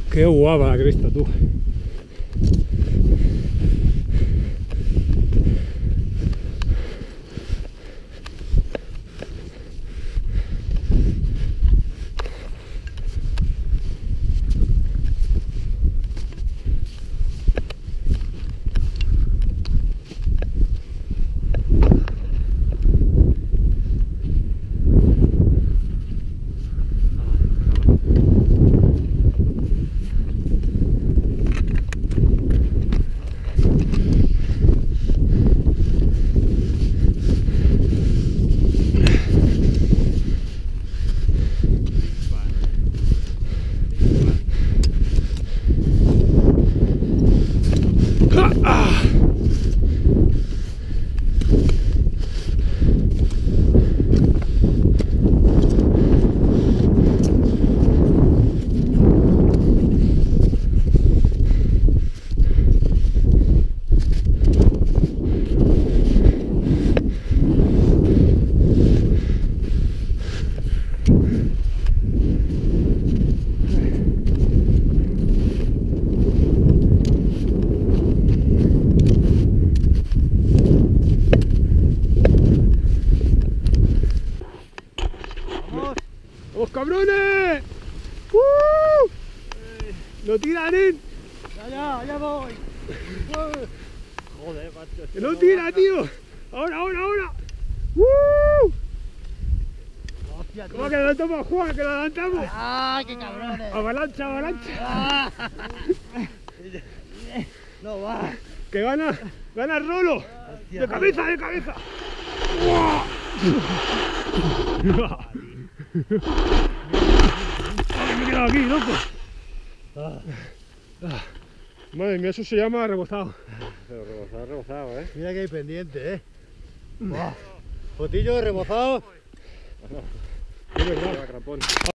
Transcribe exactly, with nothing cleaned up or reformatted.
Qué guapa la cresta, tú. ¡Vamos, cabrones! ¡Uh! ¡Lo tiran, eh! Ya, ya, ya voy. Joder, macho. ¡Que lo tira, tío! ¡Ahora, ahora, ahora! ¡Uh! Hostia, tío. ¿Cómo que levantamos, Juan? ¡Que lo levantamos! ¡Ah, qué cabrones! ¡Avalancha, avalancha! Ah. No va. ¡Que gana! ¡Gana Rolo! Hostia, ¡De cabeza, de cabeza! ¡Uah! ¡Ay, me he quedado aquí, loco! Ah. Ah. Madre mía, eso se llama rebozado. Pero rebozado, rebozado, ¿eh? Mira que hay pendiente, eh. Buah. Fotillo rebozado. Es verdad. Lleva crampón.